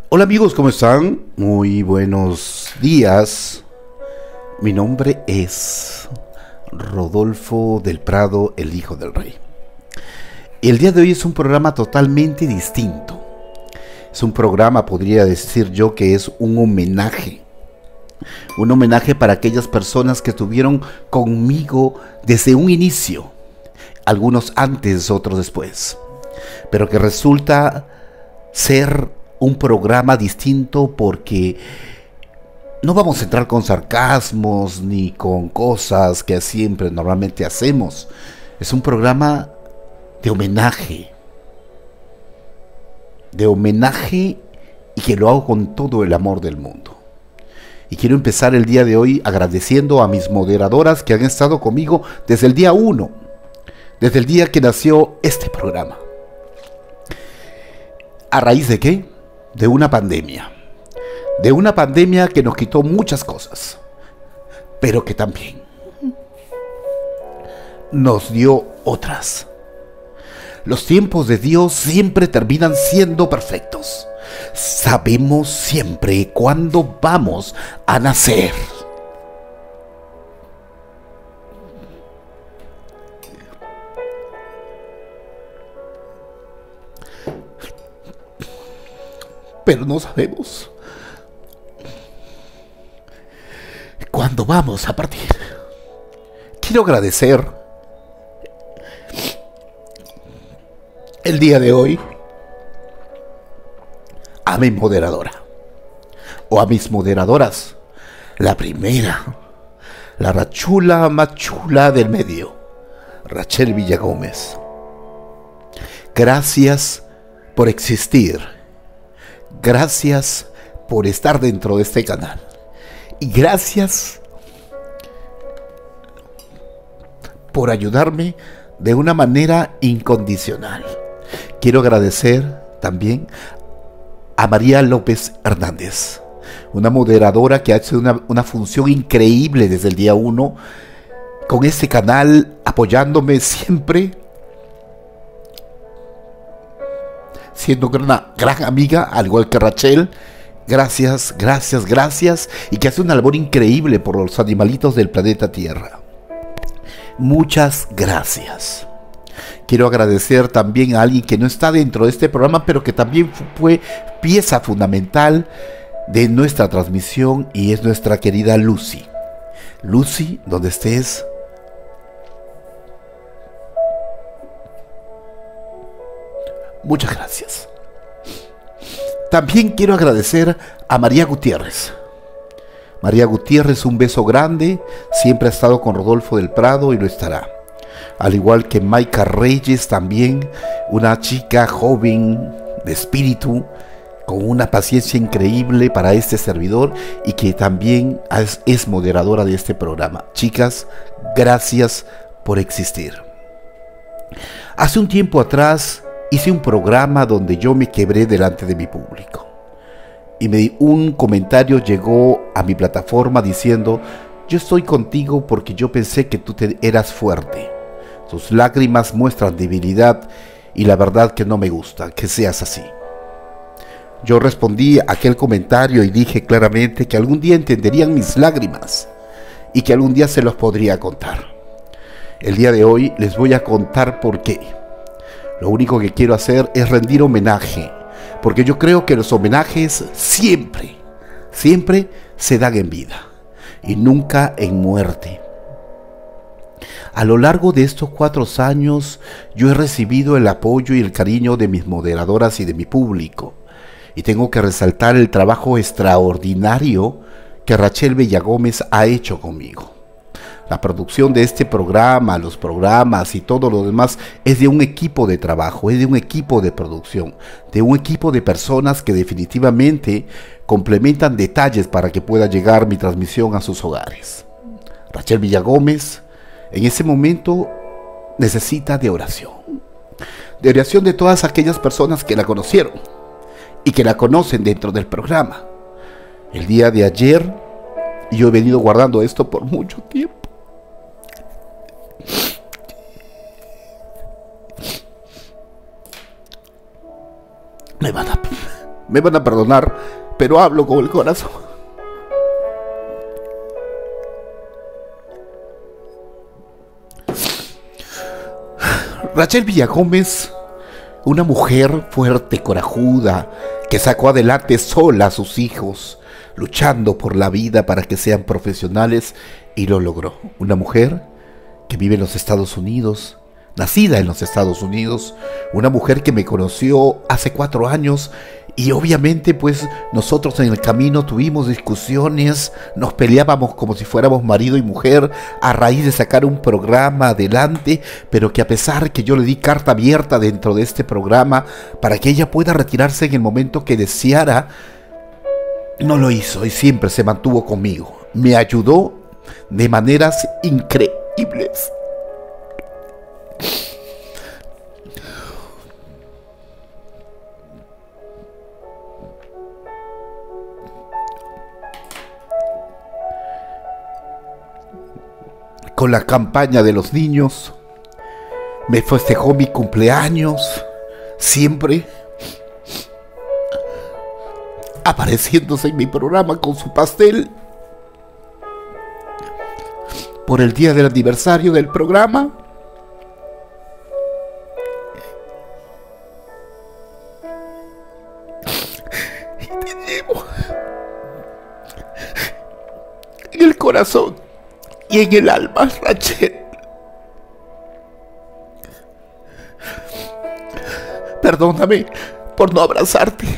Hola amigos, ¿cómo están? Muy buenos días. Mi nombre es Rodolfo del Prado, el Hijo del Rey. El día de hoy es un programa totalmente distinto. Es un programa, podría decir yo, que es un homenaje. Un homenaje para aquellas personas que estuvieron conmigo desde un inicio. Algunos antes, otros después. Pero que resulta ser un programa distinto porque no vamos a entrar con sarcasmos ni con cosas que siempre normalmente hacemos. Es un programa de homenaje. Y que lo hago con todo el amor del mundo. Y quiero empezar el día de hoy agradeciendo a mis moderadoras que han estado conmigo desde el día 1, desde el día que nació este programa. ¿A raíz de qué? De una pandemia. De una pandemia que nos quitó muchas cosas, pero que también nos dio otras. Los tiempos de Dios siempre terminan siendo perfectos. Sabemos siempre cuándo vamos a nacer. Pero no sabemos cuándo vamos a partir. Quiero agradecer el día de hoy a mi moderadora, o a mis moderadoras. La primera, la rachula más chula del medio, Rachel Villagómez. Gracias por existir. Gracias por estar dentro de este canal. Y gracias por ayudarme de una manera incondicional. Quiero agradecer también a María López Hernández, una moderadora que ha hecho una función increíble desde el día 1 con este canal, apoyándome siempre, siendo una gran amiga, al igual que Rachel. Gracias, gracias, gracias. Y que hace una labor increíble por los animalitos del planeta Tierra. Muchas gracias. Quiero agradecer también a alguien que no está dentro de este programa, pero que también fue pieza fundamental de nuestra transmisión, y es nuestra querida Lucy. Lucy, donde estés, muchas gracias. También quiero agradecer a María Gutiérrez. María Gutiérrez, un beso grande. Siempre ha estado con Rodolfo del Prado y lo estará. Al igual que Maika Reyes, también una chica joven de espíritu, con una paciencia increíble para este servidor, y que también es moderadora de este programa. Chicas, gracias por existir. Hace un tiempo atrás hice un programa donde yo me quebré delante de mi público. Y un comentario llegó a mi plataforma diciendo: yo estoy contigo porque yo pensé que tú eras fuerte. Tus lágrimas muestran debilidad y la verdad que no me gusta que seas así. Yo respondí a aquel comentario y dije claramente que algún día entenderían mis lágrimas y que algún día se los podría contar. El día de hoy les voy a contar por qué. Lo único que quiero hacer es rendir homenaje, porque yo creo que los homenajes siempre se dan en vida y nunca en muerte. A lo largo de estos 4 años yo he recibido el apoyo y el cariño de mis moderadoras y de mi público, y tengo que resaltar el trabajo extraordinario que Rachel Villagómez ha hecho conmigo. La producción de este programa, los programas y todo lo demás es de un equipo de trabajo, es de un equipo de producción, de un equipo de personas que definitivamente complementan detalles para que pueda llegar mi transmisión a sus hogares. Rachel Villagómez en ese momento necesita de oración de todas aquellas personas que la conocieron y que la conocen dentro del programa. El día de ayer, yo he venido guardando esto por mucho tiempo. Me va a dar Me van a perdonar, pero hablo con el corazón. Rachel Villagómez, una mujer fuerte, corajuda, que sacó adelante sola a sus hijos, luchando por la vida para que sean profesionales, y lo logró. Una mujer que vive en los Estados Unidos, nacida en los Estados Unidos, una mujer que me conoció hace 4 años, y obviamente pues nosotros en el camino tuvimos discusiones, nos peleábamos como si fuéramos marido y mujer a raíz de sacar un programa adelante, pero que a pesar que yo le di carta abierta dentro de este programa para que ella pueda retirarse en el momento que deseara, no lo hizo y siempre se mantuvo conmigo. Me ayudó de maneras increíbles. Con la campaña de los niños, me festejó mi cumpleaños, siempre apareciéndose en mi programa con su pastel. Por el día del aniversario del programa, y te llevo en el corazón y en el alma, Rachel. Perdóname por no abrazarte,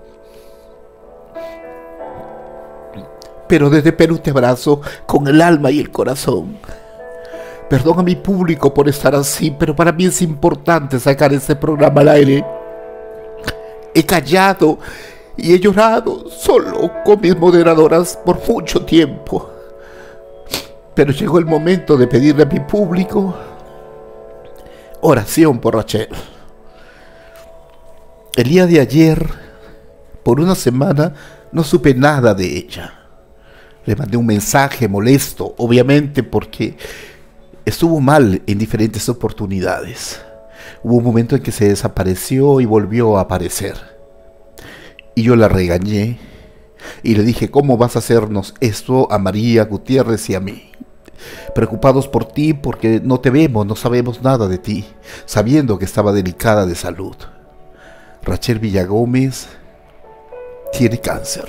pero desde Perú te abrazo con el alma y el corazón. Perdón a mi público por estar así, pero para mí es importante sacar este programa al aire. He callado y he llorado solo con mis moderadoras por mucho tiempo. Pero llegó el momento de pedirle a mi público oración por Rachel. El día de ayer, por una semana, no supe nada de ella. Le mandé un mensaje molesto, obviamente porque estuvo mal en diferentes oportunidades. Hubo un momento en que se desapareció y volvió a aparecer. Y yo la regañé y le dije, ¿cómo vas a hacernos esto a María Gutiérrez y a mí? Preocupados por ti porque no te vemos, no sabemos nada de ti, sabiendo que estaba delicada de salud. Rachel Villagómez tiene cáncer.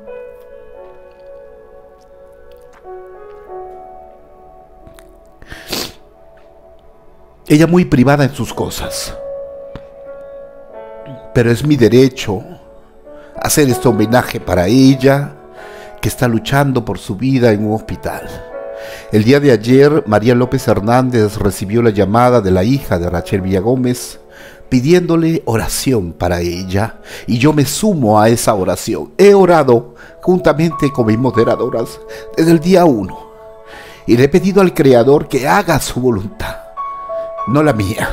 Ella muy privada en sus cosas, pero es mi derecho hacer este homenaje para ella, que está luchando por su vida en un hospital. El día de ayer, María López Hernández recibió la llamada de la hija de Rachel Villagómez pidiéndole oración para ella, y yo me sumo a esa oración. He orado juntamente con mis moderadoras desde el día 1 y le he pedido al Creador que haga su voluntad, no la mía.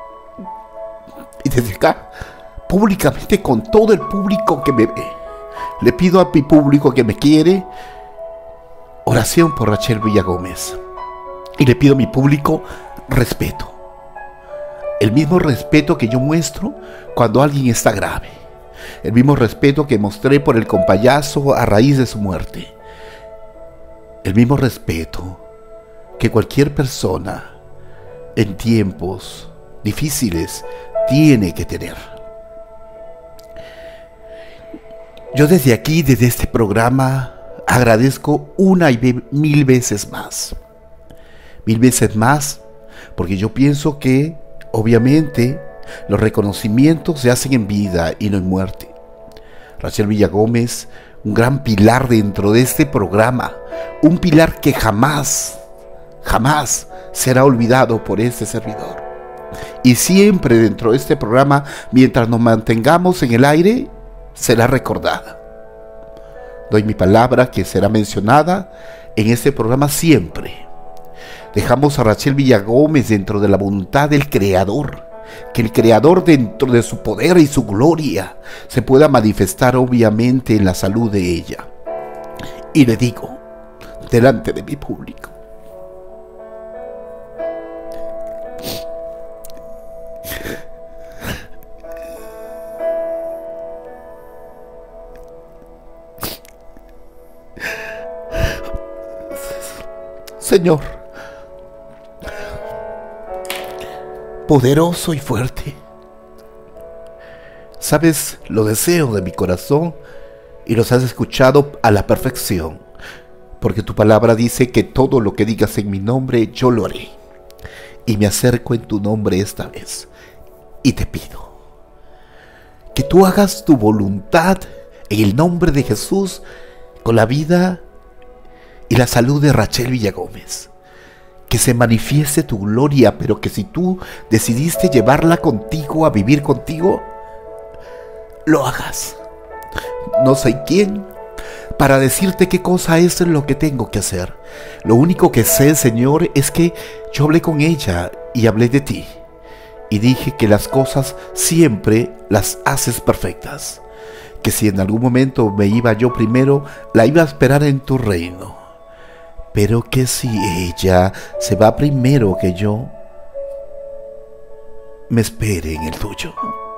Y desde acá, públicamente, con todo el público que me ve, le pido a mi público que me quiere oración por Rachel Villagómez. Y le pido a mi público respeto. El mismo respeto que yo muestro cuando alguien está grave. El mismo respeto que mostré por el compayazo a raíz de su muerte. El mismo respeto que cualquier persona en tiempos difíciles tiene que tener. Yo desde aquí, desde este programa, agradezco una y mil veces más. Mil veces más, porque yo pienso que, obviamente, los reconocimientos se hacen en vida y no en muerte. Rachel Villagómez, un gran pilar dentro de este programa, un pilar que jamás será olvidado por este servidor. Y siempre dentro de este programa, mientras nos mantengamos en el aire, será recordada. Doy mi palabra que será mencionada en este programa siempre. Dejamos a Rachel Villagómez dentro de la voluntad del Creador, que el Creador, dentro de su poder y su gloria, se pueda manifestar obviamente en la salud de ella. Y le digo, delante de mi público, Señor, poderoso y fuerte. Sabes los deseos de mi corazón y los has escuchado a la perfección, porque tu palabra dice que todo lo que digas en mi nombre yo lo haré. Y me acerco en tu nombre esta vez y te pido que tú hagas tu voluntad en el nombre de Jesús con la vida y la salud de Rachel Villagómez. Que se manifieste tu gloria, pero que si tú decidiste llevarla contigo, a vivir contigo, lo hagas. No soy quién para decirte qué cosa es lo que tengo que hacer. Lo único que sé, Señor, es que yo hablé con ella y hablé de ti. Y dije que las cosas siempre las haces perfectas. Que si en algún momento me iba yo primero, la iba a esperar en tu reino. Pero que si ella se va primero que yo, me espere en el tuyo.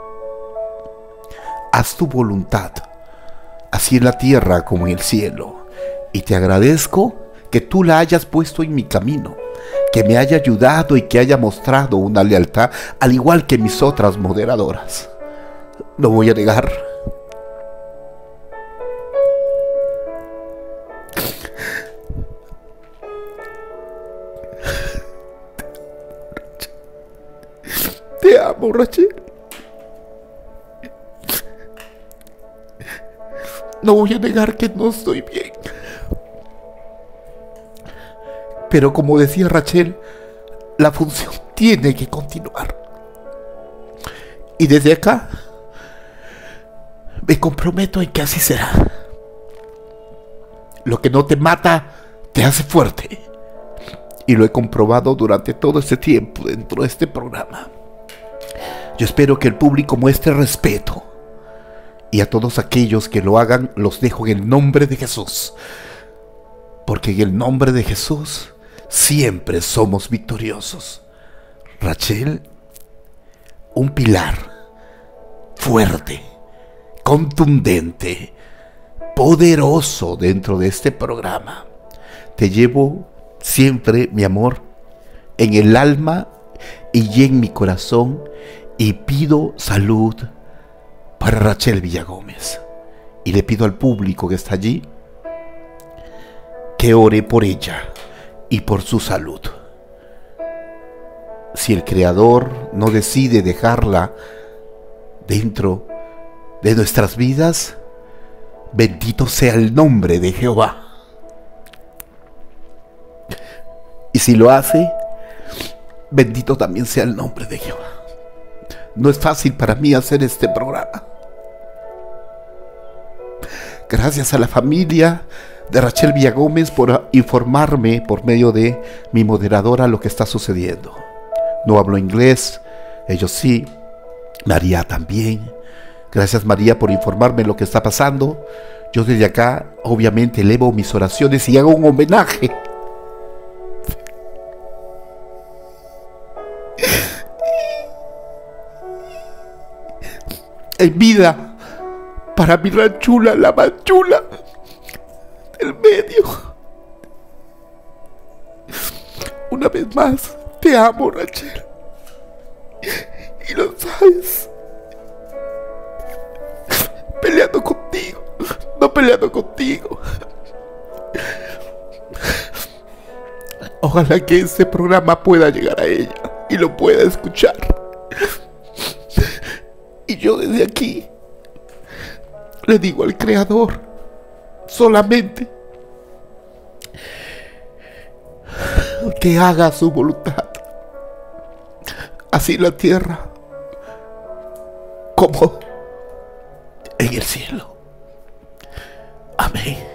Haz tu voluntad, así en la tierra como en el cielo. Y te agradezco que tú la hayas puesto en mi camino, que me haya ayudado y que haya mostrado una lealtad, al igual que mis otras moderadoras. No voy a negar. Te amo, Rachel. No voy a negar que no estoy bien. Pero como decía Rachel, la función tiene que continuar. Y desde acá me comprometo en que así será. Lo que no te mata te hace fuerte. Y lo he comprobado durante todo este tiempo dentro de este programa. Yo espero que el público muestre respeto. Y a todos aquellos que lo hagan, los dejo en el nombre de Jesús. Porque en el nombre de Jesús siempre somos victoriosos. Rachel, un pilar fuerte, contundente, poderoso dentro de este programa. Te llevo siempre, mi amor, en el alma y en mi corazón, y pido salud para Rachel Villagómez. Y le pido al público que está allí que ore por ella y por su salud. Si el Creador no decide dejarla dentro de nuestras vidas, bendito sea el nombre de Jehová. Y si lo hace, bendito también sea el nombre de Jehová. No es fácil para mí hacer este programa. Gracias a la familia de Rachel Villagómez por informarme por medio de mi moderadora lo que está sucediendo. No hablo inglés, ellos sí, María también. Gracias, María, por informarme lo que está pasando. Yo desde acá obviamente elevo mis oraciones y hago un homenaje en vida para mi ranchula, la manchula del medio. Una vez más, te amo, Rachel, y lo sabes. Peleando contigo, no peleando contigo. Ojalá que este programa pueda llegar a ella y lo pueda escuchar. Y yo desde aquí le digo al Creador solamente que haga su voluntad, así en la tierra como en el cielo. Amén.